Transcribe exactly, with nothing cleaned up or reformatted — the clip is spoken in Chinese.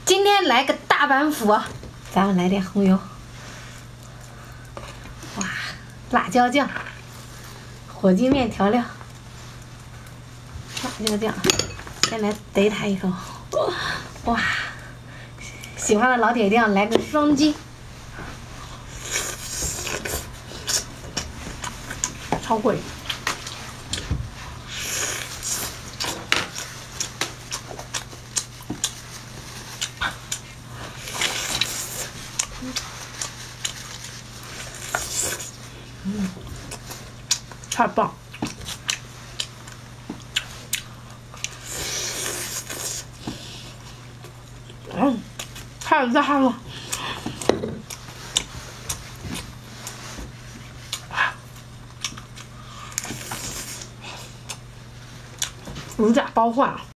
今天来个大板斧，咱们来点红油，哇，辣椒酱，火鸡面调料，辣椒酱，先来逮它一口，哇，喜欢的老铁一定要来个双击，超过瘾。 嗯，太棒！嗯，太赞了！如假包换。